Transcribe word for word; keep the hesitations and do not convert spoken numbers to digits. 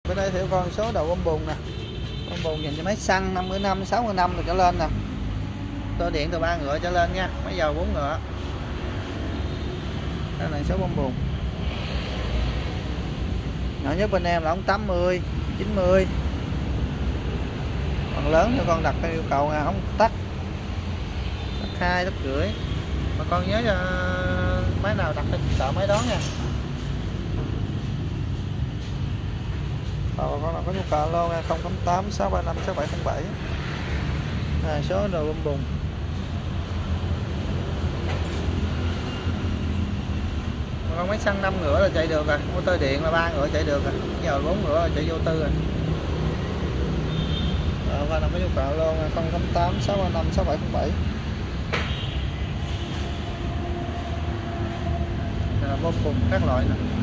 Bên đây thì con số đầu bơm bùn nè, bơm bùn dành cho máy xăng năm mươi năm, sáu mươi năm rồi trở lên nè, cơ điện từ ba ngựa trở lên nha, máy dầu bốn ngựa. Đây là số bơm bùn. Nhỏ nhất bên em là ống tám mươi, chín mươi. Còn lớn cho con đặt theo yêu cầu là ống tắc, tắc hai, tắc rưỡi. Mà con nhớ cho máy nào đặt theo sợ máy đó nha. Còn con nào có nhu cầu alo nha, không tám tám sáu ba năm sáu bảy không bảy. À, số đồ bơm bùn. Con máy xăng năm ngựa là chạy được rồi, motor điện là ba ngựa chạy được rồi, giờ bốn ngựa là chạy vô tư rồi. Rồi con nào có nhu cầu luôn không tám tám sáu ba năm sáu bảy không bảy. Đây là bơm bùn các loại nè.